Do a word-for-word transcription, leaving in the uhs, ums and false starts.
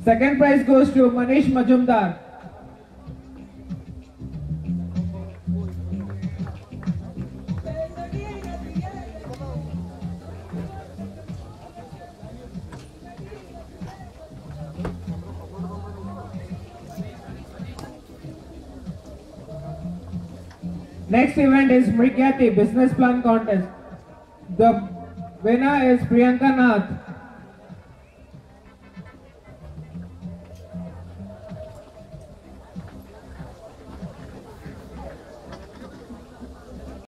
Second prize goes to Manish Majumdar. Next event is Mrigyati Business Plan Contest. The winner is Priyanka Nath.